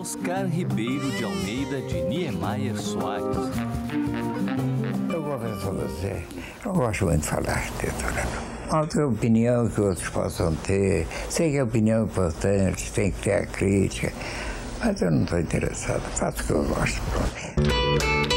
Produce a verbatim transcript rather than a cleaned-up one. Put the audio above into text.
Oscar Ribeiro de Almeida de Niemeyer Soares. Eu confesso a você, não gosto muito de falar arquitetura, não. Não tenho opinião que outros possam ter, sei que a opinião é importante, tem que ter a crítica, mas eu não estou interessado, faço o que eu gosto. Pronto.